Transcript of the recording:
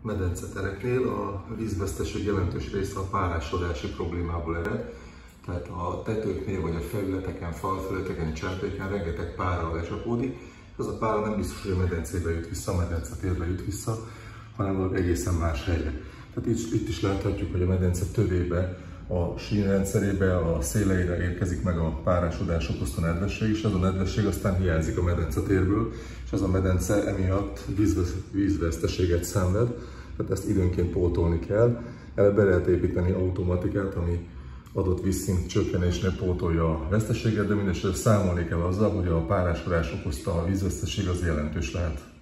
medencetereknél a vízveszteség jelentős része a párásodási problémából ered. Tehát a tetőknél vagy a felületeken, falfelületeken, cserepeken rengeteg pára lecsapódik. Az a pára nem biztos, hogy a medencébe jut vissza, a medencetérbe jut vissza, hanem valami egészen más helyre. Tehát itt is láthatjuk, hogy a medence tövébe, a sínrendszerébe, a széleire érkezik meg a párásodás okozta nedvesség, és az a nedvesség aztán hiányzik a medencetérből, és az a medence emiatt vízveszteséget szenved, tehát ezt időnként pótolni kell. Erre be lehet építeni automatikát, ami adott vízszint csökkenésnél pótolja a veszteséget, de mindesetre számolni kell azzal, hogy a párásodás okozta a vízveszteség az jelentős lehet.